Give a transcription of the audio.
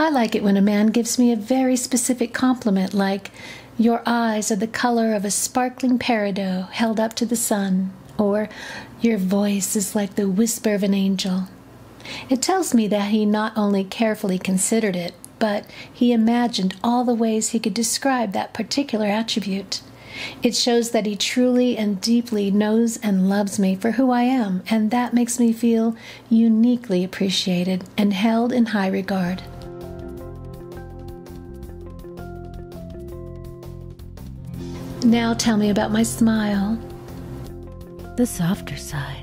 I like it when a man gives me a very specific compliment like, "Your eyes are the color of a sparkling peridot held up to the sun," or "Your voice is like the whisper of an angel." It tells me that he not only carefully considered it, but he imagined all the ways he could describe that particular attribute. It shows that he truly and deeply knows and loves me for who I am, and that makes me feel uniquely appreciated and held in high regard. Now tell me about my smile. The softer side.